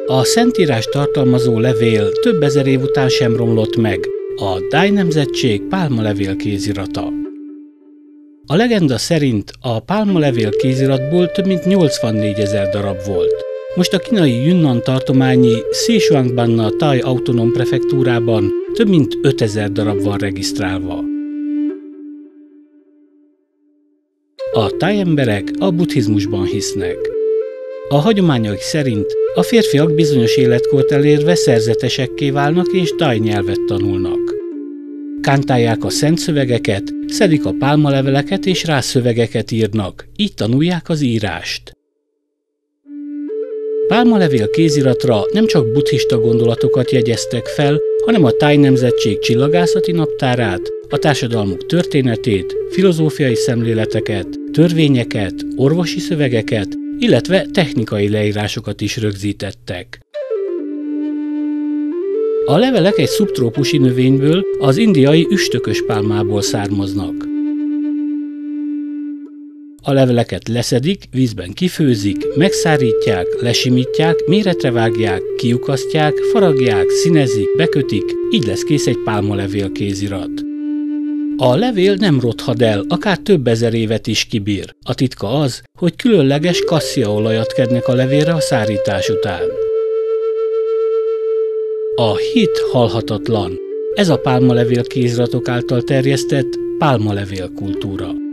A szentírást tartalmazó levél több ezer év után sem romlott meg, a Thai nemzetség pálmalevél kézirata. A legenda szerint a pálmalevél kéziratból több mint 84 000 darab volt. Most a kínai Yunnan tartományi Sichuanbanna Thai autonóm prefektúrában több mint 5000 darab van regisztrálva. A thai emberek a buddhizmusban hisznek. A hagyományaik szerint a férfiak bizonyos életkort elérve szerzetesekké válnak és thai nyelvet tanulnak. Kántálják a szent szövegeket, szedik a pálmaleveleket és rá szövegeket írnak, így tanulják az írást. Pálmalevél kéziratra nem csak buddhista gondolatokat jegyeztek fel, hanem a Thai nemzetség csillagászati naptárát, a társadalmuk történetét, filozófiai szemléleteket, törvényeket, orvosi szövegeket, illetve technikai leírásokat is rögzítettek. A levelek egy szubtrópusi növényből, az indiai üstökös pálmából származnak. A leveleket leszedik, vízben kifőzik, megszárítják, lesimítják, méretre vágják, kiukasztják, faragják, színezik, bekötik, így lesz kész egy pálmalevél kézirat. A levél nem rothad el, akár több ezer évet is kibír. A titka az, hogy különleges kassziaolajat kednek a levélre a szárítás után. A hit halhatatlan. Ez a pálmalevél kéziratok által terjesztett pálmalevél kultúra.